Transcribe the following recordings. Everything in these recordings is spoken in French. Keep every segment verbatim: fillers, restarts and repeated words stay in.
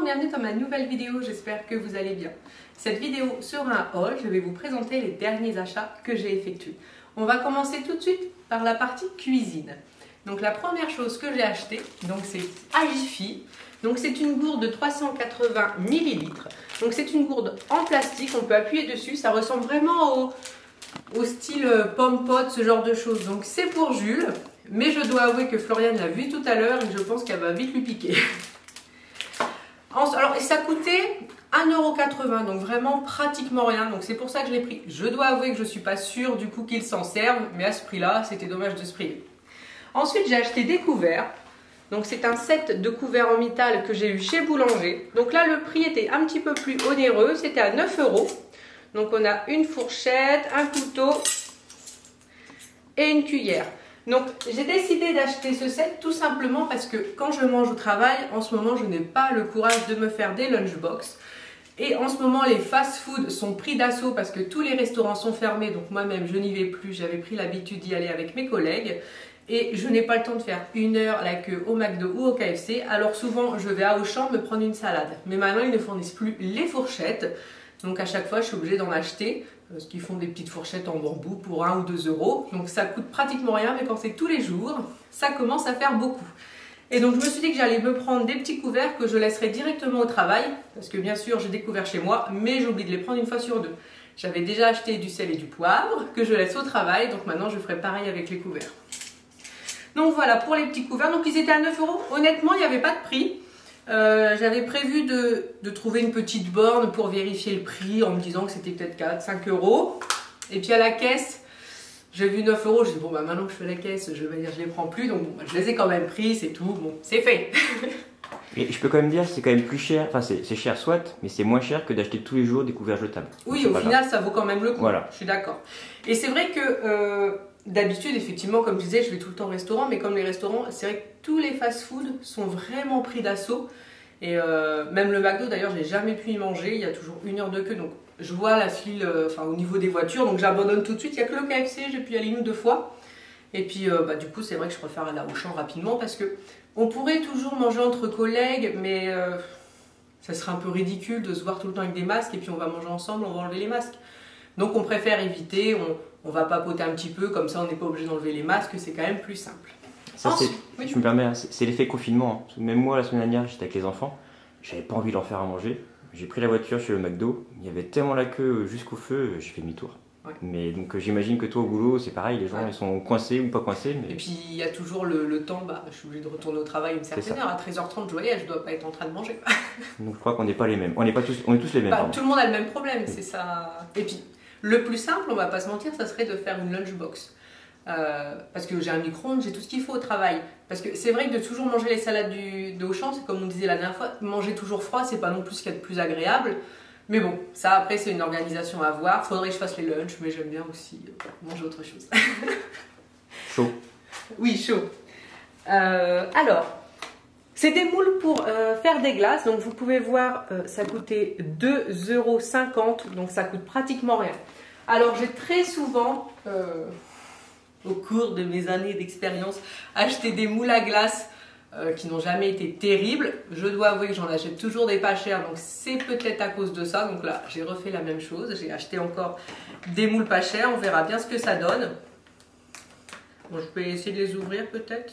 bienvenue dans ma nouvelle vidéo, j'espère que vous allez bien. Cette vidéo sera un haul, je vais vous présenter les derniers achats que j'ai effectués. On va commencer tout de suite par la partie cuisine. Donc la première chose que j'ai acheté, donc c'est Agifi. Donc c'est une gourde de trois cent quatre-vingts millilitres. Donc c'est une gourde en plastique, on peut appuyer dessus, ça ressemble vraiment au, au style pomme pot, ce genre de choses. Donc c'est pour Jules, mais je dois avouer que Floriane l'a vu tout à l'heure et je pense qu'elle va vite lui piquer. Alors ça coûtait un euro quatre-vingts, donc vraiment pratiquement rien, donc c'est pour ça que je l'ai pris. Je dois avouer que je ne suis pas sûre du coup qu'ils s'en servent, mais à ce prix-là, c'était dommage de se priver. Ensuite, j'ai acheté des couverts. Donc c'est un set de couverts en métal que j'ai eu chez Boulanger. Donc là, le prix était un petit peu plus onéreux, c'était à neuf euros. Donc on a une fourchette, un couteau et une cuillère. Donc j'ai décidé d'acheter ce set tout simplement parce que quand je mange au travail, en ce moment je n'ai pas le courage de me faire des lunchbox. Et en ce moment les fast-food sont pris d'assaut parce que tous les restaurants sont fermés. Donc moi-même je n'y vais plus, j'avais pris l'habitude d'y aller avec mes collègues. Et je n'ai pas le temps de faire une heure à la queue au McDo ou au K F C. Alors souvent je vais à Auchan me prendre une salade. Mais maintenant ils ne fournissent plus les fourchettes. Donc à chaque fois je suis obligée d'en acheter. Parce qu'ils font des petites fourchettes en bambou pour un ou deux euros. Donc ça coûte pratiquement rien, mais quand c'est tous les jours, ça commence à faire beaucoup. Et donc je me suis dit que j'allais me prendre des petits couverts que je laisserai directement au travail. Parce que bien sûr j'ai des couverts chez moi, mais j'oublie de les prendre une fois sur deux. J'avais déjà acheté du sel et du poivre que je laisse au travail. Donc maintenant je ferai pareil avec les couverts. Donc voilà pour les petits couverts. Donc ils étaient à neuf euros. Honnêtement il n'y avait pas de prix. Euh, j'avais prévu de, de trouver une petite borne pour vérifier le prix en me disant que c'était peut-être quatre, cinq euros. Et puis à la caisse, j'ai vu neuf euros. Je dis bon bah maintenant que je fais la caisse, je vais dire je les prends plus. Donc bon, bah, je les ai quand même pris, c'est tout. Bon, c'est fait. Et je peux quand même dire c'est quand même plus cher, enfin c'est cher soit, mais c'est moins cher que d'acheter tous les jours des couverts jetables. Oui, au final grave. Ça vaut quand même le coup. Voilà. Je suis d'accord. Et c'est vrai que euh, d'habitude, effectivement, comme je disais, je vais tout le temps au restaurant, mais comme les restaurants, c'est vrai que tous les fast-food sont vraiment pris d'assaut. Et euh, même le McDo, d'ailleurs, j'ai jamais pu y manger. Il y a toujours une heure de queue, donc je vois la file, euh, enfin au niveau des voitures, donc j'abandonne tout de suite. Il n'y a que le K F C, j'ai pu y aller une ou deux fois. Et puis, euh, bah, du coup, c'est vrai que je préfère aller au Auchan rapidement parce que on pourrait toujours manger entre collègues, mais euh, ça serait un peu ridicule de se voir tout le temps avec des masques et puis on va manger ensemble, on va enlever les masques. Donc on préfère éviter, on, on va papoter un petit peu, comme ça on n'est pas obligé d'enlever les masques, c'est quand même plus simple. Ça, c'est, oui. Je me permets, c'est l'effet confinement. Hein. Même moi, la semaine dernière, j'étais avec les enfants, j'avais pas envie de leur faire à manger. J'ai pris la voiture chez le McDo, il y avait tellement la queue jusqu'au feu, j'ai fait demi-tour. Ouais. Mais donc j'imagine que toi au boulot, c'est pareil, les gens ouais. ils sont coincés ou pas coincés. Mais... Et puis il y a toujours le, le temps, bah, je suis obligée de retourner au travail une certaine heure, à treize heures trente, je voyais, je dois pas être en train de manger. Donc je crois qu'on n'est pas les mêmes, on, est pas tous, on est tous les mêmes. Bah, tout le monde a le même problème, oui. C'est ça. Et puis le plus simple, on va pas se mentir, ça serait de faire une lunchbox. Euh, parce que j'ai un micro-ondes, j'ai tout ce qu'il faut au travail. Parce que c'est vrai que de toujours manger les salades du, de Auchan, c'est comme on disait la dernière fois, manger toujours froid, c'est pas non plus ce qu'il y a de plus agréable. Mais bon, ça après c'est une organisation à voir. Faudrait que je fasse les lunchs, mais j'aime bien aussi euh, manger autre chose. Chaud. Oui, chaud. Euh, alors, c'est des moules pour euh, faire des glaces. Donc vous pouvez voir, euh, ça coûtait deux euros cinquante, donc ça coûte pratiquement rien. Alors j'ai très souvent... Euh, au cours de mes années d'expérience, acheter des moules à glace euh, qui n'ont jamais été terribles. Je dois avouer que j'en achète toujours des pas chers, donc c'est peut-être à cause de ça. Donc là, j'ai refait la même chose. J'ai acheté encore des moules pas chers. On verra bien ce que ça donne. Bon, je peux essayer de les ouvrir peut-être.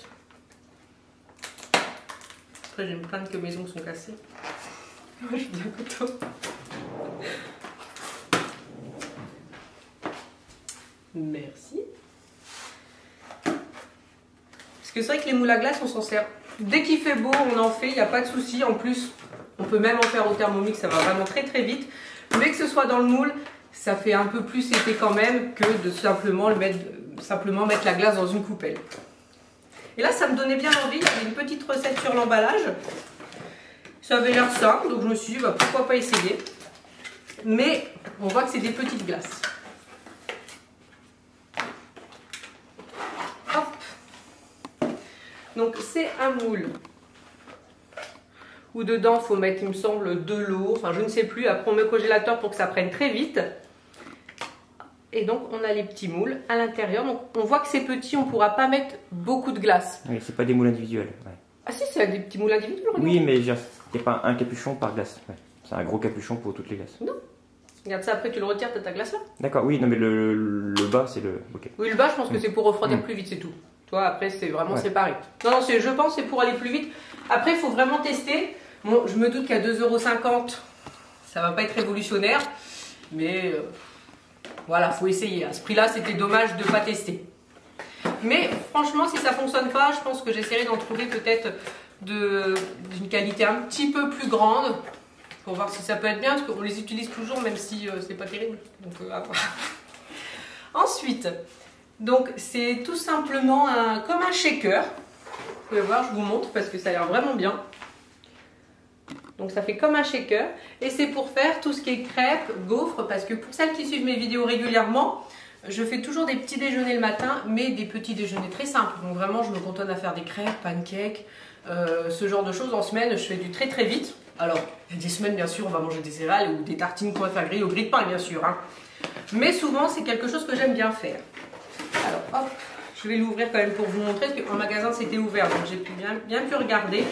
Après, j'ai me plaindre que mes ongles sont cassés. Moi, je viens couteau. Merci. Parce que c'est vrai que les moules à glace, on s'en sert. Dès qu'il fait beau, on en fait, il n'y a pas de souci. En plus, on peut même en faire au Thermomix, ça va vraiment très très vite. Mais que ce soit dans le moule, ça fait un peu plus été quand même que de simplement, le mettre, simplement mettre la glace dans une coupelle. Et là, ça me donnait bien envie. Il y avait une petite recette sur l'emballage. Ça avait l'air simple, donc je me suis dit, bah, pourquoi pas essayer. Mais on voit que c'est des petites glaces. Donc c'est un moule où dedans il faut mettre, il me semble, de l'eau, enfin je ne sais plus, après on met au congélateur pour que ça prenne très vite. Et donc on a les petits moules à l'intérieur, donc on voit que c'est petit, on ne pourra pas mettre beaucoup de glace. Oui, c'est pas des moules individuels. Ouais. Ah si, c'est des petits moules individuels. Oui, mais genre, Il n'y a pas un capuchon par glace. Ouais. C'est un gros capuchon pour toutes les glaces. Non. Regarde ça, après tu le retires, tu as ta glace là. D'accord, oui, non mais le, le bas c'est le... Okay. Oui, le bas je pense que mmh. c'est pour refroidir mmh. plus vite, c'est tout. Toi après c'est vraiment ouais. séparé. Non, non, je pense que c'est pour aller plus vite. Après il faut vraiment tester. Bon, je me doute qu'à deux euros cinquante, ça va pas être révolutionnaire. Mais euh, voilà, faut essayer. À ce prix là, c'était dommage de ne pas tester. Mais franchement, si ça fonctionne pas, je pense que j'essaierai d'en trouver peut-être d'une qualité un petit peu plus grande. Pour voir si ça peut être bien, parce qu'on les utilise toujours, même si euh, c'est pas terrible. Donc, euh, à voir. Ensuite, donc c'est tout simplement un, comme un shaker. Vous pouvez voir, je vous montre parce que ça a l'air vraiment bien. Donc ça fait comme un shaker. Et c'est pour faire tout ce qui est crêpes, gaufres, parce que pour celles qui suivent mes vidéos régulièrement, je fais toujours des petits déjeuners le matin, mais des petits déjeuners très simples. Donc vraiment, je me cantonne à faire des crêpes, pancakes, euh, ce genre de choses. En semaine, je fais du très très vite. Alors, il y a des semaines, bien sûr, on va manger des céréales ou des tartines qu'on va faire griller au grille de pain, bien sûr. Hein. Mais souvent, c'est quelque chose que j'aime bien faire. Alors, hop, je vais l'ouvrir quand même pour vous montrer, parce qu'en magasin, c'était ouvert, donc j'ai bien, bien pu regarder.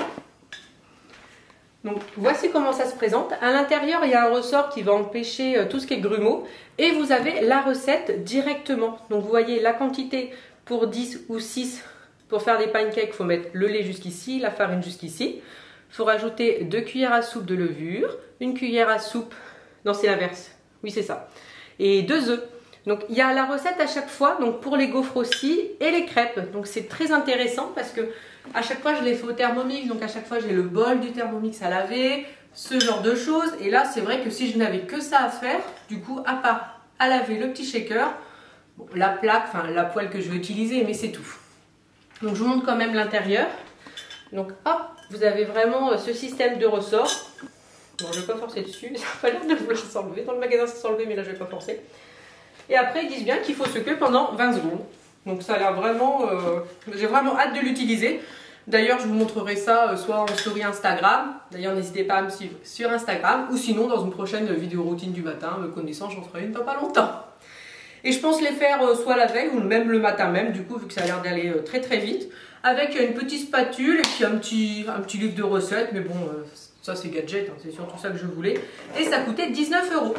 Donc, voici comment ça se présente. À l'intérieur, il y a un ressort qui va empêcher euh, tout ce qui est grumeaux. Et vous avez la recette directement. Donc, vous voyez la quantité pour dix ou six. Pour faire des pancakes, il faut mettre le lait jusqu'ici, la farine jusqu'ici. Il faut rajouter deux cuillères à soupe de levure, une cuillère à soupe, non c'est l'inverse, oui c'est ça, et deux œufs. Donc il y a la recette à chaque fois, donc pour les gaufres aussi, et les crêpes. Donc c'est très intéressant parce que à chaque fois je les fais au Thermomix, donc à chaque fois j'ai le bol du Thermomix à laver, ce genre de choses. Et là c'est vrai que si je n'avais que ça à faire, du coup à part à laver le petit shaker, bon, la plaque, enfin la poêle que je vais utiliser, mais c'est tout. Donc je vous montre quand même l'intérieur. Donc hop, vous avez vraiment ce système de ressort. Bon, je ne vais pas forcer dessus, ça n'a pas l'air de vouloir s'enlever. Dans le magasin, ça s'est enlevé, mais là, je ne vais pas forcer. Et après, ils disent bien qu'il faut secouer pendant vingt secondes. Donc, ça a l'air vraiment... Euh, j'ai vraiment hâte de l'utiliser. D'ailleurs, je vous montrerai ça euh, soit en story Instagram. D'ailleurs, n'hésitez pas à me suivre sur Instagram. Ou sinon, dans une prochaine vidéo routine du matin. Me connaissant, j'en ferai une dans pas longtemps. Et je pense les faire euh, soit la veille ou même le matin même, du coup, vu que ça a l'air d'aller euh, très très vite. Avec une petite spatule et puis un petit, un petit livre de recettes. Mais bon, euh, ça c'est gadget, hein, c'est surtout ça que je voulais. Et ça coûtait dix-neuf euros.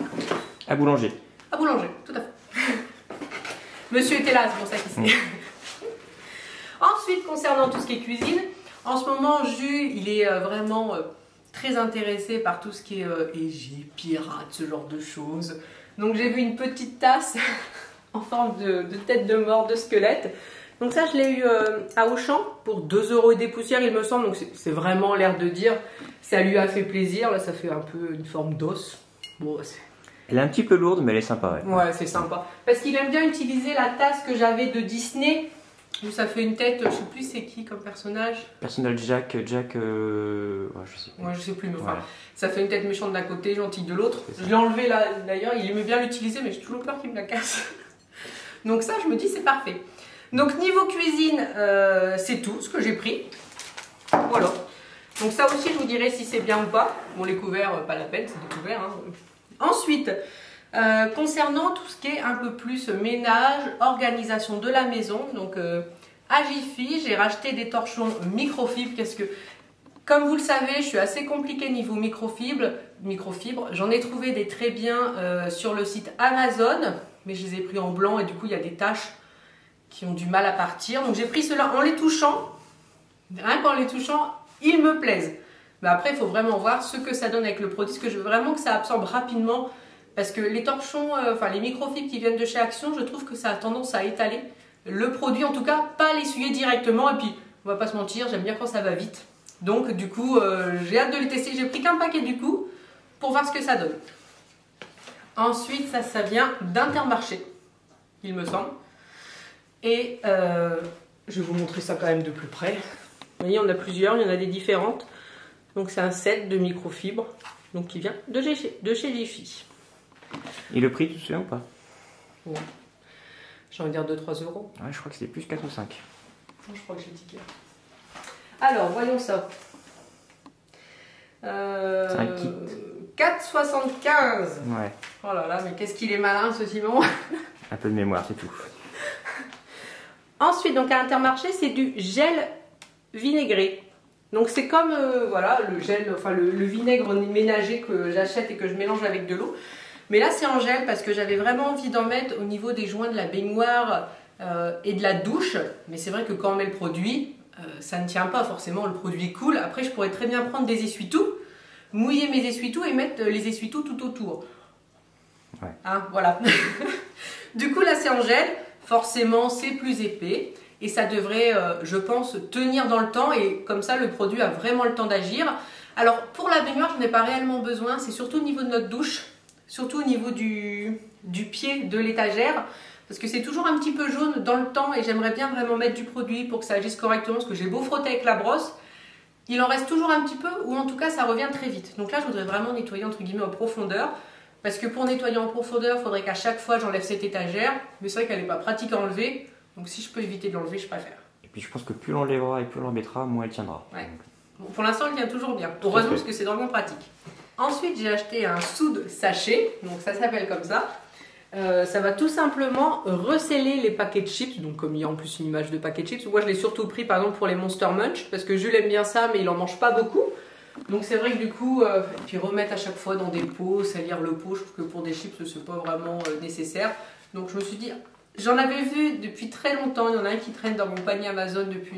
À boulanger. À boulanger, tout à fait. Monsieur était là, c'est pour ça qu'il sait. Mmh. Ensuite, concernant tout ce qui est cuisine, en ce moment, Jus, il est euh, vraiment euh, très intéressé par tout ce qui est euh, Égypte, pirate, ce genre de choses. Donc j'ai vu une petite tasse en forme de, de tête de mort, de squelette. Donc ça, je l'ai eu euh, à Auchan pour deux euros et des poussières, il me semble. Donc c'est vraiment l'air de dire, ça lui a fait plaisir. Là, ça fait un peu une forme d'os. Bon, elle est un petit peu lourde, mais elle est sympa. Ouais, ouais c'est sympa. Parce qu'il aime bien utiliser la tasse que j'avais de Disney. Où ça fait une tête, je sais plus c'est qui comme personnage. Personnage Jack, Jack, euh... ouais, je sais plus. Ouais, je sais plus, mais enfin, ouais. Ça fait une tête méchante d'un côté, gentille de l'autre. Je l'ai enlevé là, d'ailleurs, il aimait bien l'utiliser, mais j'ai toujours peur qu'il me la casse. Donc ça, je me dis, c'est parfait. Donc niveau cuisine, euh, c'est tout ce que j'ai pris. Voilà. Donc ça aussi, je vous dirai si c'est bien ou pas. Bon, les couverts, pas la peine, c'est des couverts. Hein. Ensuite, euh, concernant tout ce qui est un peu plus ménage, organisation de la maison, donc euh, à Jiffy, j'ai racheté des torchons microfibres. Qu'est-ce que, comme vous le savez, je suis assez compliquée niveau microfibres. Microfibres. J'en ai trouvé des très bien euh, sur le site Amazon, mais je les ai pris en blanc et du coup, il y a des taches qui ont du mal à partir. Donc j'ai pris cela en les touchant. Rien qu'en les touchant, ils me plaisent. Mais après, il faut vraiment voir ce que ça donne avec le produit. Parce que je veux vraiment que ça absorbe rapidement. Parce que les torchons, euh, enfin les microfibres qui viennent de chez Action, je trouve que ça a tendance à étaler le produit. En tout cas, pas l'essuyer directement. Et puis, on va pas se mentir, j'aime bien quand ça va vite. Donc du coup, euh, j'ai hâte de les tester. J'ai pris qu'un paquet du coup pour voir ce que ça donne. Ensuite, ça, ça vient d'Intermarché, il me semble. Et euh, je vais vous montrer ça quand même de plus près. Vous voyez, on a plusieurs, il y en a des différentes. Donc c'est un set de microfibres, donc qui vient de chez, de chez Jiffy. Et le prix, tu te souviens ou pas? Ouais. J'ai envie de dire deux à trois euros. Ouais, je crois que c'était plus quatre ou cinq. Non, je crois que j'ai le ticket. Alors, voyons ça. Euh, c'est un kit. quatre soixante-quinze. Ouais. Oh là là, mais qu'est-ce qu'il est malin ce Simon. Un peu de mémoire, c'est tout. Ensuite, donc à Intermarché, c'est du gel vinaigré. Donc c'est comme euh, voilà, le gel, enfin le, le vinaigre ménager que j'achète et que je mélange avec de l'eau. Mais là c'est en gel parce que j'avais vraiment envie d'en mettre au niveau des joints de la baignoire euh, et de la douche. Mais c'est vrai que quand on met le produit, euh, ça ne tient pas forcément, le produit coule. Après je pourrais très bien prendre des essuie-tout, mouiller mes essuie-tout et mettre les essuie-tout tout autour. Ouais. Hein, voilà. Du coup là c'est en gel, forcément c'est plus épais. Et ça devrait, euh, je pense, tenir dans le temps et comme ça le produit a vraiment le temps d'agir. Alors pour la baignoire, je n'ai pas réellement besoin, c'est surtout au niveau de notre douche, surtout au niveau du, du pied de l'étagère, parce que c'est toujours un petit peu jaune dans le temps et j'aimerais bien vraiment mettre du produit pour que ça agisse correctement, parce que j'ai beau frotter avec la brosse, il en reste toujours un petit peu ou en tout cas ça revient très vite. Donc là je voudrais vraiment nettoyer entre guillemets en profondeur, parce que pour nettoyer en profondeur, il faudrait qu'à chaque fois j'enlève cette étagère, mais c'est vrai qu'elle n'est pas pratique à enlever. Donc si je peux éviter de l'enlever, je préfère. Et puis je pense que plus on l'enlèvera et plus on l'embêtera, moins elle tiendra. Ouais. Bon, pour l'instant, elle tient toujours bien. Heureusement parce que c'est vraiment pratique. Ensuite, j'ai acheté un soude sachet. Donc ça s'appelle comme ça. Euh, ça va tout simplement recéler les paquets de chips. Donc comme il y a en plus une image de paquet de chips. Moi, je l'ai surtout pris par exemple pour les Monster Munch. Parce que Jules aime bien ça, mais il en mange pas beaucoup. Donc c'est vrai que du coup, euh, et puis remettre à chaque fois dans des pots, salir le pot, je trouve que pour des chips, c'est pas vraiment euh, nécessaire. Donc je me suis dit... J'en avais vu depuis très longtemps, il y en a un qui traîne dans mon panier Amazon depuis...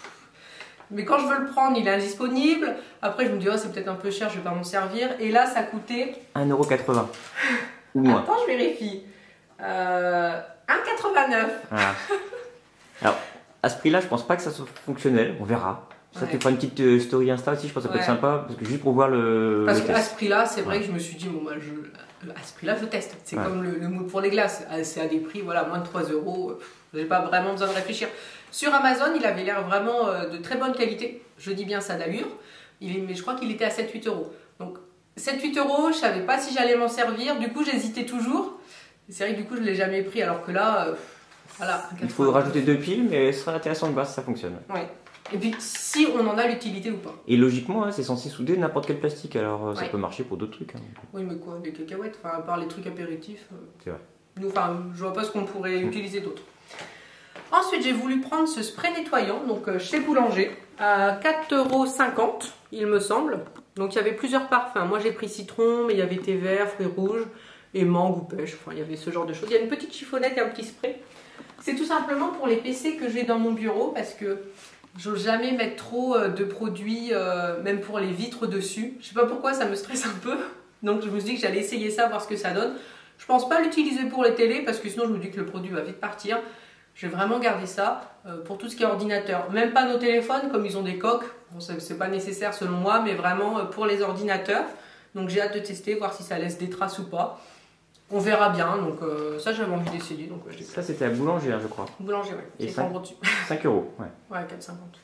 Mais quand je veux le prendre, il est indisponible. Après, je me dis, oh, c'est peut-être un peu cher, je vais pas m'en servir. Et là, ça coûtait... un euro quatre-vingts. Ou moins. Attends, je vérifie. Euh... un euro quatre-vingt-neuf. Voilà. Alors, à ce prix-là, je pense pas que ça soit fonctionnel. On verra. Ça, Ouais. tu feras une petite euh, story Insta aussi, je pense que ça peut Ouais. être sympa. Parce que juste pour voir le. Parce le qu'à test. ce prix-là, c'est vrai Ouais. que je me suis dit, bon, bah, je... à ce prix-là, je teste. C'est Ouais. comme le, le moule pour les glaces. C'est à des prix, voilà, moins de trois euros. J'ai pas vraiment besoin de réfléchir. Sur Amazon, il avait l'air vraiment euh, de très bonne qualité. Je dis bien ça d'allure. Il est... Mais je crois qu'il était à sept huit euros. Donc, sept huit euros, je savais pas si j'allais m'en servir. Du coup, j'hésitais toujours. C'est vrai que du coup, je l'ai jamais pris. Alors que là, euh, voilà. Il faut rajouter deux piles, mais ce sera intéressant de voir si ça fonctionne. Ouais. Et puis, si on en a l'utilité ou pas. Et logiquement, hein, c'est censé souder n'importe quel plastique, alors euh, ça Ouais. peut marcher pour d'autres trucs. Hein. Oui, mais quoi, des cacahuètes, enfin, à part les trucs apéritifs. euh, C'est vrai. Nous, enfin, je vois pas ce qu'on pourrait Mm. utiliser d'autre. Ensuite, j'ai voulu prendre ce spray nettoyant, donc euh, chez Boulanger, à quatre euros cinquante, il me semble. Donc, il y avait plusieurs parfums. Moi, j'ai pris citron, mais il y avait thé vert, fruits rouges et mangue ou pêche. Enfin, il y avait ce genre de choses. Il y a une petite chiffonnette et un petit spray. C'est tout simplement pour les P C que j'ai dans mon bureau parce que j'ose jamais mettre trop euh, de produits, euh, même pour les vitres dessus. Je sais pas pourquoi, ça me stresse un peu. Donc, je me suis dit que j'allais essayer ça, voir ce que ça donne. Je pense pas l'utiliser pour les télés parce que sinon je me dis que le produit va vite partir. Je vais vraiment garder ça euh, pour tout ce qui est ordinateur. Même pas nos téléphones, comme ils ont des coques. Bon, c'est pas nécessaire selon moi, mais vraiment euh, pour les ordinateurs. Donc j'ai hâte de tester, voir si ça laisse des traces ou pas. On verra bien. Donc euh, ça, j'avais envie d'essayer. Donc euh, je l'ai Ça, c'était à Boulanger, hein, je crois. Boulanger, ouais. Et C'est cinq en gros dessus. cinq euros, ouais. Ouais, quatre euros cinquante.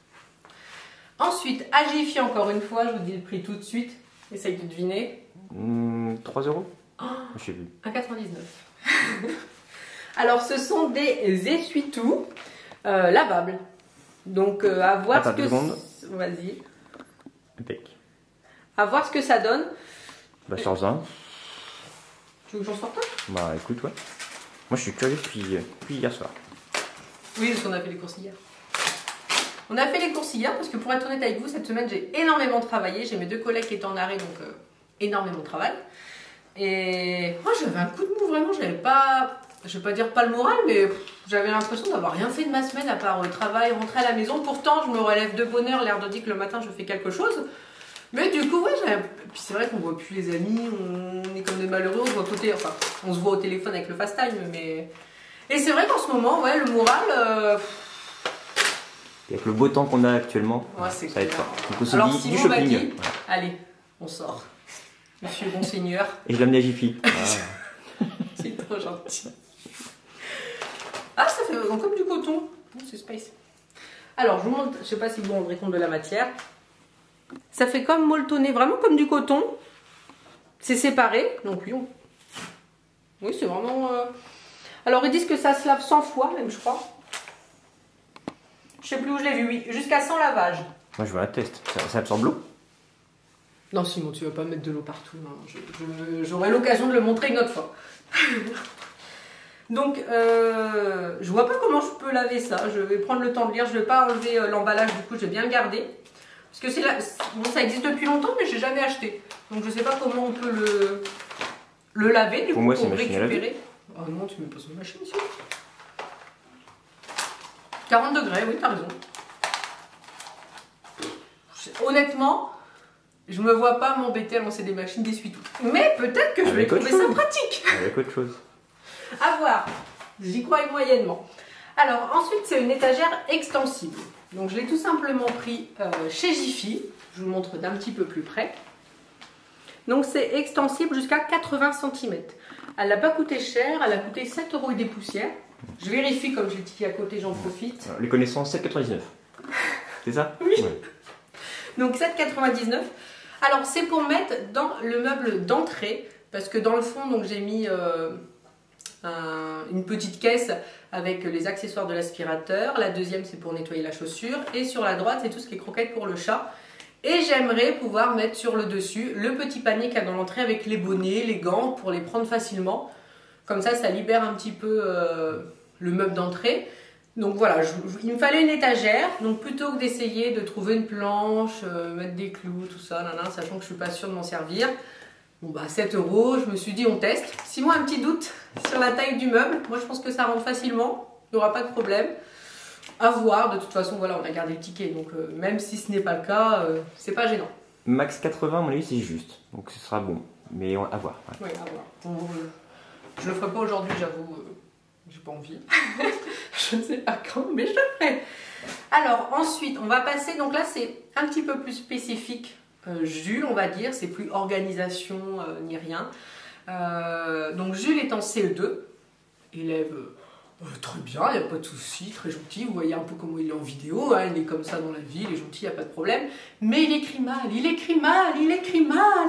Ensuite, à Jiffy, encore une fois, je vous dis le prix tout de suite. Essaye de deviner. Mmh, trois euros Oh, Je sais plus. un euro quatre-vingt-dix-neuf. Alors, ce sont des essuie-tout euh, lavables. Donc, euh, à voir Attends, ce que... deux secondes. Vas-y. Impec. À voir ce que ça donne. Bah, sur un. Tu veux que j'en sorte un? Bah, écoute, ouais. Moi, je suis curieux depuis, depuis hier soir. Oui, parce qu'on a fait les courses hier. On a fait les courses hier parce que pour être honnête avec vous, cette semaine, j'ai énormément travaillé. J'ai mes deux collègues qui étaient en arrêt, donc euh, énormément de travail. Et moi, j'avais un coup de mou, vraiment. J'avais pas, je vais pas dire pas le moral, mais j'avais l'impression d'avoir rien fait de ma semaine à part euh, travail, rentrer à la maison. Pourtant, je me relève de bonne heure, l'air de dire que le matin, je fais quelque chose. Mais du coup, ouais, j'avais... Puis c'est vrai qu'on voit plus les amis, on est comme des malheureux, on se voit côté... enfin, on se voit au téléphone avec le fast time, mais... Et c'est vrai qu'en ce moment, ouais, le moral... Euh... Et avec le beau temps qu'on a actuellement, Ouais, c'est ça va être clair. fort. Donc, on se Alors, dit Simon du m'a shopping. dit, Ouais. allez, on sort. Monsieur Monseigneur, Et je l'ai amené à Jiffy. Ah. c'est trop gentil. Ah, ça fait comme du coton. Oh, c'est space. Alors, je vous montre, je sais pas si vous vous rendrez compte de la matière. Ça fait comme molletonné, vraiment comme du coton. C'est séparé, donc oui, on... oui, c'est vraiment... Euh... Alors, ils disent que ça se lave cent fois, même, je crois. Je sais plus où je l'ai vu, oui, jusqu'à cent lavages. Moi, je veux un test. Ça, ça absorbe l'eau? Non, Simon, tu vas pas mettre de l'eau partout. J'aurai l'occasion de le montrer une autre fois. Donc, euh, je vois pas comment je peux laver ça. Je vais prendre le temps de lire. Je vais pas enlever euh, l'emballage, du coup, je vais bien le garder. Parce que c'est là, bon, ça existe depuis longtemps, mais j'ai jamais acheté. Donc je sais pas comment on peut le, le laver, du pour coup, moi, pour récupérer. Oh non, tu mets pas sur une machine ici. quarante degrés, oui, t'as raison. Honnêtement, je me vois pas m'embêter à lancer des machines d'essuie-tout. Mais peut-être que je vais trouver ça pratique. Avec autre chose. À voir. J'y crois moyennement. Alors ensuite, c'est une étagère extensible. Donc je l'ai tout simplement pris euh, chez Jiffy. Je vous montre d'un petit peu plus près. Donc c'est extensible jusqu'à quatre-vingts centimètres. Elle n'a pas coûté cher, elle a coûté sept euros et des poussières. Je vérifie, comme j'ai dit à côté, j'en profite. Les connaissances, sept euros quatre-vingt-dix-neuf. C'est ça? Oui. Ouais. Donc sept euros quatre-vingt-dix-neuf. Alors c'est pour mettre dans le meuble d'entrée, parce que dans le fond, donc j'ai mis euh, un, une petite caisse avec les accessoires de l'aspirateur. La deuxième, c'est pour nettoyer la chaussure. Et sur la droite, c'est tout ce qui est croquettes pour le chat. Et j'aimerais pouvoir mettre sur le dessus le petit panier qu'il y a dans l'entrée avec les bonnets, les gants pour les prendre facilement. Comme ça, ça libère un petit peu euh, le meuble d'entrée. Donc voilà, je, je, il me fallait une étagère. Donc plutôt que d'essayer de trouver une planche, euh, mettre des clous, tout ça, nan, nan, sachant que je suis pas sûre de m'en servir. Bon bah sept euros, je me suis dit on teste. Si moi un petit doute sur la taille du meuble, moi je pense que ça rentre facilement, il n'y aura pas de problème. À voir, de toute façon voilà, on a gardé le ticket, donc euh, même si ce n'est pas le cas, euh, c'est pas gênant. Max quatre-vingts, à mon avis c'est juste, donc ce sera bon, mais on, à voir. Ouais. Oui, à voir. Bon, euh, je le ferai pas aujourd'hui, j'avoue, euh, j'ai pas envie. Je ne sais pas quand, mais je le ferai. Alors ensuite, on va passer, donc là c'est un petit peu plus spécifique. Euh, Jules, on va dire, c'est plus organisation euh, ni rien. Euh, donc Jules est en C E deux, élève euh, très bien, il n'y a pas de souci, très gentil. Vous voyez un peu comment il est en vidéo, hein, il est comme ça dans la vie, il est gentil, il n'y a pas de problème. Mais il écrit mal, il écrit mal, il écrit mal.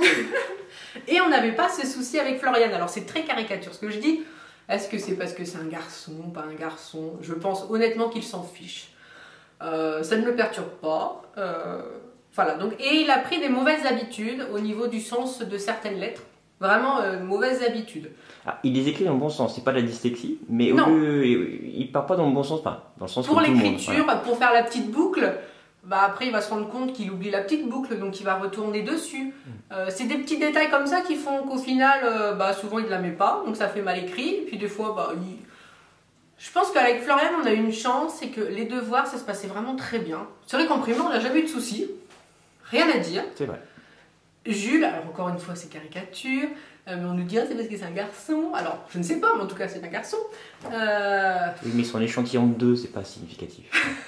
Et on n'avait pas ce souci avec Floriane. Alors c'est très caricature ce que je dis. Est-ce que c'est parce que c'est un garçon, pas un garçon? Je pense honnêtement qu'il s'en fiche. Euh, ça ne le perturbe pas. Euh, Voilà, donc, et il a pris des mauvaises habitudes au niveau du sens de certaines lettres. Vraiment, euh, mauvaises habitudes. Ah, il les écrit dans le bon sens, c'est pas de la dyslexie, mais au lieu, il part pas dans le bon sens, pas dans le sens pour l'écriture, voilà. Pour faire la petite boucle, bah après il va se rendre compte qu'il oublie la petite boucle, donc il va retourner dessus. Mm. Euh, c'est des petits détails comme ça qui font qu'au final, euh, bah, souvent il ne la met pas, donc ça fait mal écrit. Et puis des fois, bah, il... je pense qu'avec Floriane, on a eu une chance, c'est que les devoirs, ça se passait vraiment très bien. C'est vrai qu'en primaire, on n'a jamais eu de soucis. Rien à dire. C'est vrai. Jules, alors encore une fois, c'est caricature, euh, mais on nous dit ah, c'est parce que c'est un garçon. Alors, je ne sais pas, mais en tout cas, c'est un garçon. Euh... Oui, mais son échantillon de deux, c'est pas significatif.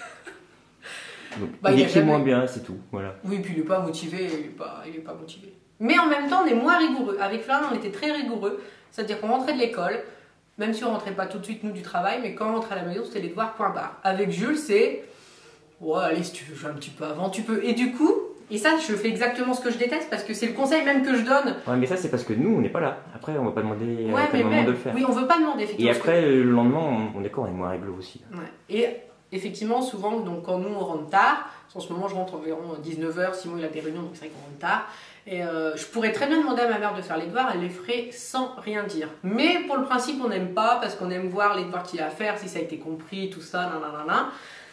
Donc, bah, il, il écrit jamais... moins bien, c'est tout. Voilà. Oui, puis il n'est pas motivé, il n'est pas, il est pas motivé. Mais en même temps, on est moins rigoureux. Avec Florian, on était très rigoureux. C'est-à-dire qu'on rentrait de l'école, même si on rentrait pas tout de suite, nous, du travail, mais quand on rentrait à la maison, c'était les devoirs point barre. Avec Jules, c'est ouais, allez, si tu veux jouer un petit peu avant, tu peux. Et du coup, et ça, je fais exactement ce que je déteste parce que c'est le conseil même que je donne. Ouais, mais ça, c'est parce que nous, on n'est pas là. Après, on va pas demander ouais, à mais moment même, de le faire. Oui, on veut pas demander, effectivement. Et après, que... le lendemain, on est d'accord, on est moins réglo aussi. Ouais. Et effectivement, souvent, donc, quand nous, on rentre tard, en ce moment, je rentre environ dix-neuf heures, Simon, il a des réunions, donc c'est vrai qu'on rentre tard. Et euh, je pourrais très bien demander à ma mère de faire les devoirs, elle les ferait sans rien dire. Mais pour le principe, on n'aime pas parce qu'on aime voir les devoirs qu'il y a à faire, si ça a été compris, tout ça, nanana.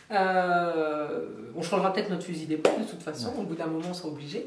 Euh, on changera peut-être notre fusil d'épaule de toute façon, ouais. Au bout d'un moment on sera obligé.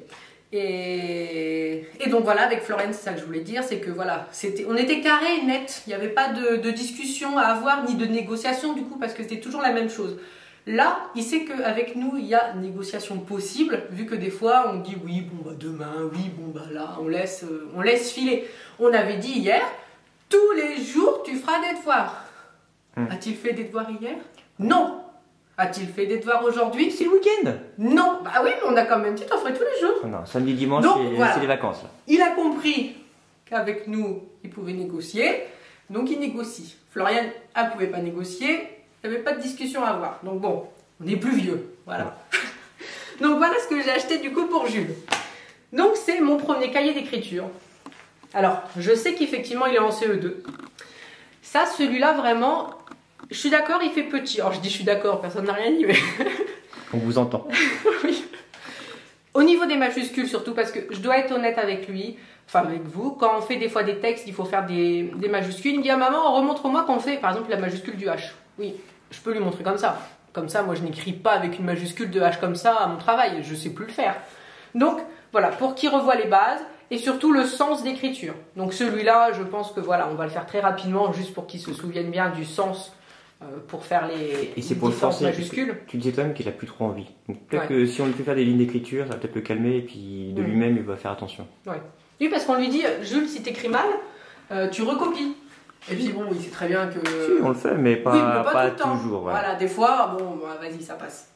Et, et donc voilà, avec Floriane, c'est ça que je voulais dire, c'est que voilà, c'était, on était carré et net, il n'y avait pas de, de discussion à avoir, ni de négociation du coup, parce que c'était toujours la même chose. Là, il sait qu'avec nous, il y a négociation possible, vu que des fois on dit oui, bon bah demain, oui, bon bah là, on laisse, euh, on laisse filer. On avait dit hier, tous les jours tu feras des devoirs. Hum. A-t-il fait des devoirs hier? Non. A-t-il fait des devoirs aujourd'hui? C'est le week-end. Non, bah oui, mais on a quand même dit t'en ferais tous les jours. Oh non, samedi, dimanche, c'est voilà. Les vacances. Là. Il a compris qu'avec nous, il pouvait négocier, donc il négocie. Floriane, elle ne pouvait pas négocier, il n'y avait pas de discussion à avoir. Donc bon, on est plus vieux, voilà. Ouais. Donc voilà ce que j'ai acheté du coup pour Jules. Donc c'est mon premier cahier d'écriture. Alors, je sais qu'effectivement, il est en C E deux. Ça, celui-là, vraiment... Je suis d'accord, il fait petit. Alors je dis je suis d'accord, personne n'a rien dit, mais... On vous entend. Oui. Au niveau des majuscules surtout, parce que je dois être honnête avec lui, enfin avec vous, quand on fait des fois des textes, il faut faire des, des majuscules. Il me dit ah maman, remontre-moi quand on fait par exemple la majuscule du H. Oui, je peux lui montrer comme ça. Comme ça, moi, je n'écris pas avec une majuscule de H comme ça à mon travail. Je ne sais plus le faire. Donc, voilà, pour qu'il revoie les bases et surtout le sens d'écriture. Donc, celui-là, je pense que voilà, on va le faire très rapidement, juste pour qu'il se souvienne bien du sens euh, pour faire les, et c'est pour les le forcer, majuscules. Tu disais toi même qu'il a plus trop envie. Donc, peut-être Ouais. que si on lui fait faire des lignes d'écriture, ça va peut-être le calmer et puis de Mm. lui-même, il va faire attention. Ouais. Oui, parce qu'on lui dit, Jules, si tu écris mal, euh, tu recopies. Et puis bon, il sait très bien que... Si, on le fait, mais pas, oui, mais pas, pas tout le temps. toujours. Voilà. Voilà, des fois, bon, bah, vas-y, ça passe.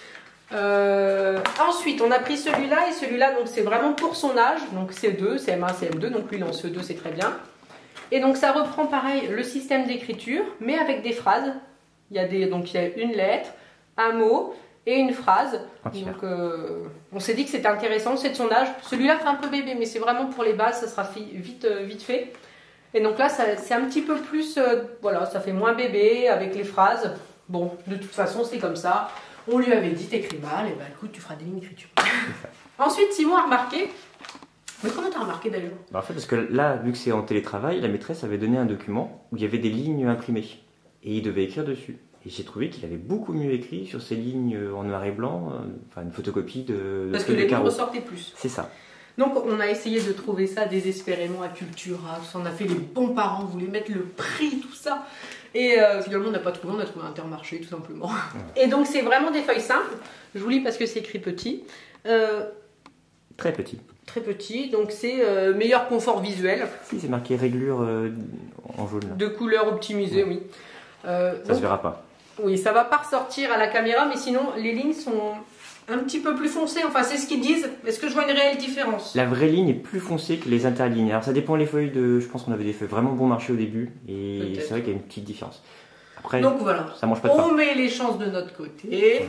Euh, ensuite, on a pris celui-là et celui-là, donc c'est vraiment pour son âge, donc C deux, C M un, C M deux, donc lui il est en C deux, c'est très bien. Et donc ça reprend pareil le système d'écriture, mais avec des phrases. Il y a des, donc il y a une lettre, un mot et une phrase. Entière. Donc euh, on s'est dit que c'était intéressant, c'est de son âge. Celui-là fait un peu bébé, mais c'est vraiment pour les bases, ça sera fi- vite, euh, vite fait. Et donc là, ça- c'est un petit peu plus, euh, voilà, ça fait moins bébé avec les phrases. Bon, de toute façon, c'est comme ça. On lui avait dit, t'écris mal, et ben écoute, tu feras des lignes d'écriture. Ensuite, Simon a remarqué. Mais comment t'as remarqué d'ailleurs? Bah, en fait, parce que là, vu que c'est en télétravail, la maîtresse avait donné un document où il y avait des lignes imprimées. Et il devait écrire dessus. Et j'ai trouvé qu'il avait beaucoup mieux écrit sur ces lignes en noir et blanc, euh, enfin une photocopie de. Parce de que les lignes carreaux. ressortaient plus. C'est ça. Donc on a essayé de trouver ça désespérément à Cultura, tout ça, on a fait les bons parents, on voulait mettre le prix, tout ça. Et euh, finalement on n'a pas trouvé, on a trouvé un Intermarché tout simplement. Ouais. Et donc c'est vraiment des feuilles simples, je vous lis parce que c'est écrit petit. Euh, Très petit. Très petit, donc c'est euh, meilleur confort visuel. Si, c'est marqué réglure euh, en jaune. Là. De couleur optimisée, ouais. Oui. Euh, ça donc, se verra pas. Oui, ça va pas ressortir à la caméra, mais sinon les lignes sont un petit peu plus foncées, enfin c'est ce qu'ils disent. Est-ce que je vois une réelle différence? La vraie ligne est plus foncée que les interlignes. Alors ça dépend les feuilles de... Je pense qu'on avait des feuilles vraiment bon marché au début, et c'est vrai qu'il y a une petite différence. Après, donc voilà, ça mange pas de pain. On met les chances de notre côté.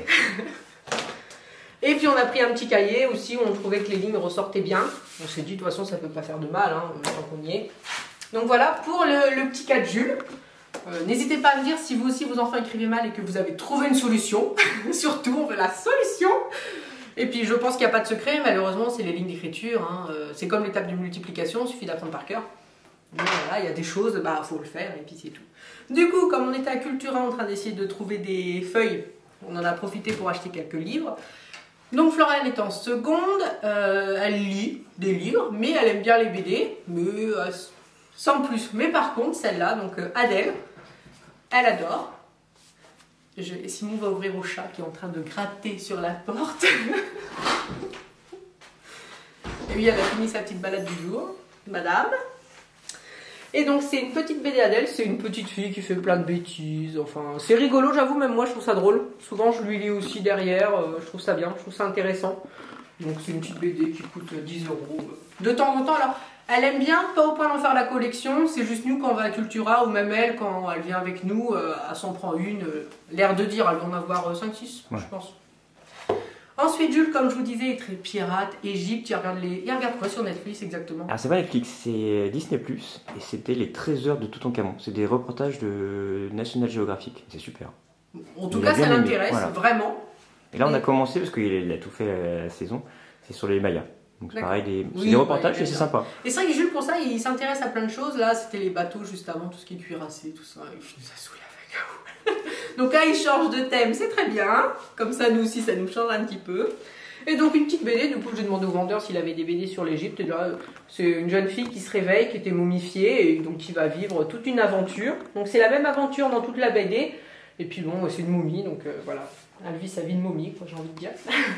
Et puis on a pris un petit cahier aussi où on trouvait que les lignes ressortaient bien. On s'est dit de toute façon ça peut pas faire de mal, hein, tant qu'on y est. Donc voilà pour le, le petit cas de Jules. Euh, N'hésitez pas à me dire si vous aussi vos enfants écrivez mal et que vous avez trouvé une solution. Surtout on veut la solution. Et puis je pense qu'il n'y a pas de secret, malheureusement c'est les lignes d'écriture. Hein. Euh, c'est comme l'étape de multiplication, il suffit d'apprendre par cœur. Mais voilà, il y a des choses, bah faut le faire et puis c'est tout. Du coup, comme on était à Cultura en train d'essayer de trouver des feuilles, on en a profité pour acheter quelques livres. Donc Floriane est en seconde, euh, elle lit des livres, mais elle aime bien les B D, mais euh, sans plus. Mais par contre, celle-là, donc euh, Adèle, elle adore. Je, Simon va ouvrir au chat qui est en train de gratter sur la porte. Et oui, elle a fini sa petite balade du jour, madame. Et donc c'est une petite B D Adèle, c'est une petite fille qui fait plein de bêtises, enfin c'est rigolo, j'avoue, même moi je trouve ça drôle. Souvent je lui lis aussi derrière, euh, je trouve ça bien, je trouve ça intéressant. Donc c'est une petite B D qui coûte dix euros. De temps en temps, alors elle aime bien, pas au point d'en faire la collection, c'est juste nous quand on va à Cultura, ou même elle quand elle vient avec nous, euh, elle s'en prend une, euh, l'air de dire, elle va en avoir cinq six, ouais. Je pense. Ensuite, Jules, comme je vous disais, est très pirate, Égypte, il regarde, les... il regarde quoi sur Netflix exactement? Alors c'est pas Netflix, c'est Disney plus, et c'était les trésors de Toutankhamon. C'est des reportages de National Geographic, c'est super. En tout il cas, ça l'intéresse, voilà. Vraiment. Et là, on a commencé, parce qu'il a tout fait la, la saison, c'est sur les Mayas. Donc c'est pareil, des, oui, des reportages bah, et c'est sympa. Et c'est vrai que Jules, pour ça, il s'intéresse à plein de choses. Là, c'était les bateaux juste avant, tout ce qui est cuirassé, tout ça. Il nous a saoulé avec. Donc là, il change de thème, c'est très bien. Comme ça, nous aussi, ça nous change un petit peu. Et donc, une petite B D. Du coup, j'ai demandé au vendeur s'il avait des B D sur l'Égypte. Et là, c'est une jeune fille qui se réveille, qui était momifiée, et donc qui va vivre toute une aventure. Donc, c'est la même aventure dans toute la B D. Et puis, bon, c'est une momie, donc euh, voilà. Elle vit sa vie de momie, quoi, j'ai envie de dire.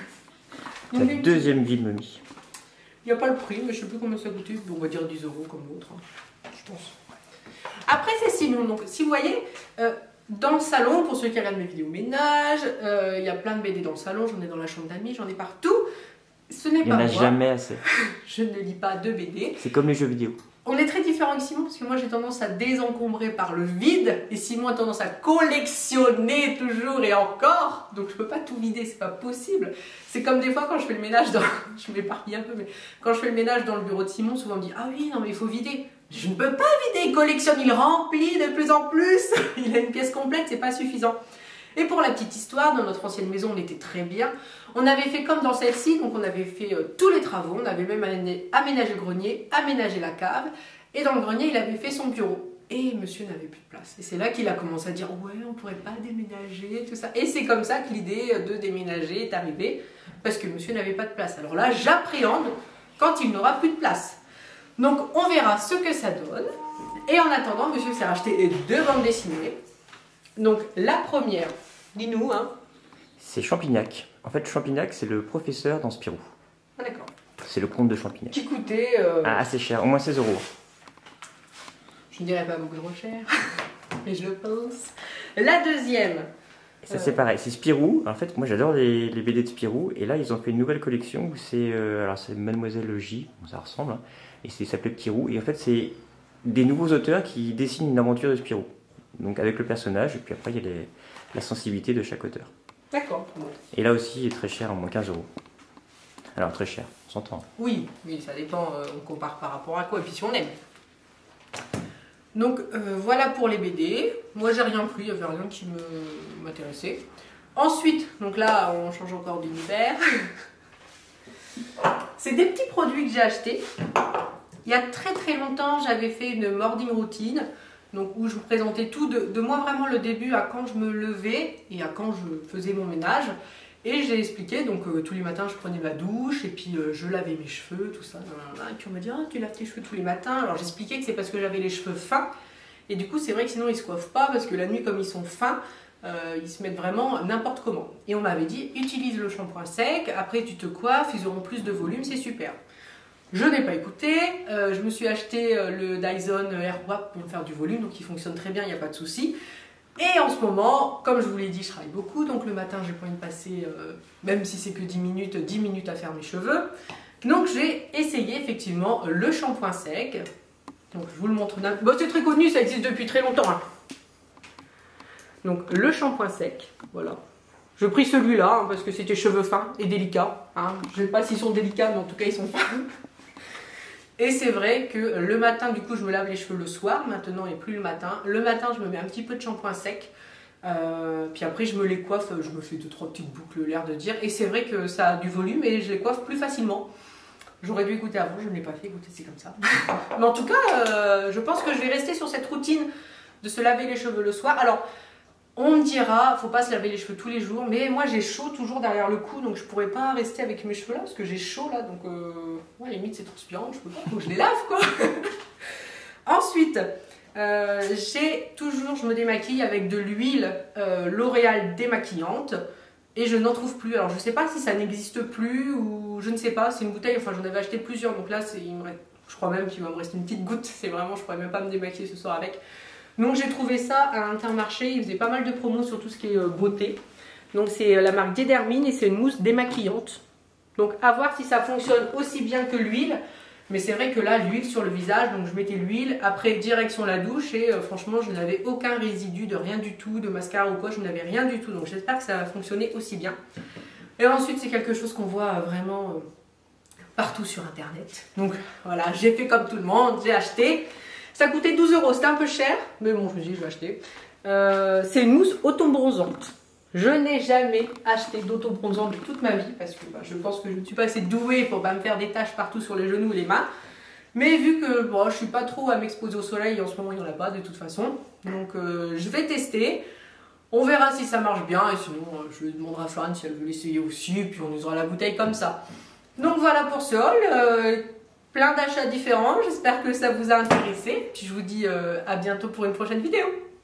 Donc, la deuxième vie de momie. Il n'y a pas le prix, mais je ne sais plus combien ça coûtait. On va dire dix euros comme l'autre, hein, je pense. Après, c'est Simon. Donc, si vous voyez, euh, dans le salon, pour ceux qui regardent mes vidéos ménage, euh, il y a plein de B D dans le salon. J'en ai dans la chambre d'amis, j'en ai partout. Ce n'est pas moi. Il n'y en a jamais assez. Je ne lis pas de B D. C'est comme les jeux vidéo. On est très différents avec Simon, parce que moi j'ai tendance à désencombrer par le vide, et Simon a tendance à collectionner toujours et encore. Donc je peux pas tout vider, c'est pas possible. C'est comme des fois quand je fais le ménage dans... Je m'éparpille un peu, mais quand je fais le ménage dans le bureau de Simon, souvent on me dit « Ah oui, non mais il faut vider ». Je ne peux pas vider, il collectionne, il remplit de plus en plus. Il a une pièce complète, c'est pas suffisant. Et pour la petite histoire, dans notre ancienne maison, on était très bien. On avait fait comme dans celle-ci, donc on avait fait euh, tous les travaux. On avait même aménagé le grenier, aménagé la cave. Et dans le grenier, il avait fait son bureau. Et monsieur n'avait plus de place. Et c'est là qu'il a commencé à dire ouais, on pourrait pas déménager, tout ça. Et c'est comme ça que l'idée de déménager est arrivée, parce que monsieur n'avait pas de place. Alors là, j'appréhende quand il n'aura plus de place. Donc on verra ce que ça donne. Et en attendant, monsieur s'est racheté deux bandes dessinées. Donc la première, dis-nous, hein. C'est Champignac. En fait, Champignac, c'est le professeur dans Spirou. Ah d'accord. C'est le conte de Champignac. Qui coûtait... Euh... Ah, assez cher, au moins seize euros. Je ne dirais pas beaucoup trop cher, mais je le pense. La deuxième. Ça, c'est pareil, c'est Spirou. En fait, moi, j'adore les, les B D de Spirou. Et là, ils ont fait une nouvelle collection où c'est... Euh, alors, c'est Mademoiselle J, bon, ça ressemble. Hein, et c'est s'appelait Spirou. Et en fait, c'est des nouveaux auteurs qui dessinent une aventure de Spirou. Donc, avec le personnage. Et puis après, il y a les, la sensibilité de chaque auteur. D'accord. Et là aussi, il est très cher, au moins quinze euros. Alors, très cher, on s'entend. Oui, oui, ça dépend. Euh, on compare par rapport à quoi. Et puis si on aime. Donc euh, voilà pour les B D. Moi j'ai rien pris, il n'y avait rien qui m'intéressait. Ensuite, donc là on change encore d'univers. C'est des petits produits que j'ai achetés. Il y a très très longtemps, j'avais fait une morning routine, donc où je vous présentais tout de, de moi vraiment le début à quand je me levais et à quand je faisais mon ménage. Et j'ai expliqué, donc euh, tous les matins je prenais ma douche et puis euh, je lavais mes cheveux, tout ça. Et puis on me dit, ah, tu laves tes cheveux tous les matins. Alors j'expliquais que c'est parce que j'avais les cheveux fins. Et du coup c'est vrai que sinon ils se coiffent pas parce que la nuit comme ils sont fins, euh, ils se mettent vraiment n'importe comment. Et on m'avait dit, utilise le shampoing sec, après tu te coiffes, ils auront plus de volume, c'est super. Je n'ai pas écouté, euh, je me suis acheté euh, le Dyson Airwrap pour me faire du volume, donc il fonctionne très bien, il n'y a pas de souci. Et en ce moment, comme je vous l'ai dit, je travaille beaucoup, donc le matin j'ai pas envie de passer, euh, même si c'est que dix minutes, dix minutes à faire mes cheveux. Donc j'ai essayé effectivement le shampoing sec. Donc je vous le montre. Bon, c'est très connu, ça existe depuis très longtemps. Hein. Donc le shampoing sec, voilà. Je pris celui-là hein, parce que c'était cheveux fins et délicats. Hein. Je ne sais pas s'ils sont délicats, mais en tout cas ils sont fins. Et c'est vrai que le matin, du coup, je me lave les cheveux le soir, maintenant et plus le matin. Le matin, je me mets un petit peu de shampoing sec. Euh, puis après, je me les coiffe, je me fais deux trois petites boucles, l'air de dire. Et c'est vrai que ça a du volume et je les coiffe plus facilement. J'aurais dû écouter avant, je ne l'ai pas fait, écoutez, c'est comme ça. Mais en tout cas, euh, je pense que je vais rester sur cette routine de se laver les cheveux le soir. Alors, on me dira, faut pas se laver les cheveux tous les jours, mais moi j'ai chaud toujours derrière le cou, donc je pourrais pas rester avec mes cheveux là, parce que j'ai chaud là, donc euh, ouais, limite c'est transpirant, je peux pas, faut que je les lave quoi. Ensuite, euh, j'ai toujours, je me démaquille avec de l'huile euh, L'Oréal démaquillante, et je n'en trouve plus. Alors je sais pas si ça n'existe plus, ou je ne sais pas, c'est une bouteille, enfin j'en avais acheté plusieurs, donc là il me reste, je crois même qu'il va me rester une petite goutte, c'est vraiment, je pourrais même pas me démaquiller ce soir avec. Donc j'ai trouvé ça à Intermarché, ils faisaient pas mal de promos sur tout ce qui est euh, beauté. Donc c'est euh, la marque Didermine et c'est une mousse démaquillante. Donc à voir si ça fonctionne aussi bien que l'huile. Mais c'est vrai que là, l'huile sur le visage, donc je mettais l'huile, après direction la douche et euh, franchement je n'avais aucun résidu de rien du tout, de mascara ou quoi, je n'avais rien du tout. Donc j'espère que ça va fonctionner aussi bien. Et ensuite c'est quelque chose qu'on voit euh, vraiment euh, partout sur Internet. Donc voilà, j'ai fait comme tout le monde, j'ai acheté. Ça coûtait douze euros, c'était un peu cher, mais bon, je me suis dit, je vais acheter. Euh, c'est une mousse auto-bronzante. Je n'ai jamais acheté d'auto-bronzant de toute ma vie, parce que bah, je pense que je ne suis pas assez douée pour bah, me faire des taches partout sur les genoux et les mains. Mais vu que bon, je ne suis pas trop à m'exposer au soleil, en ce moment il n'y en a pas de toute façon. Donc euh, je vais tester. On verra si ça marche bien, et sinon euh, je demanderai à Florence si elle veut l'essayer aussi, et puis on usera la bouteille comme ça. Donc voilà pour ce haul. Euh, Plein d'achats différents, j'espère que ça vous a intéressé. Puis je vous dis euh, à bientôt pour une prochaine vidéo.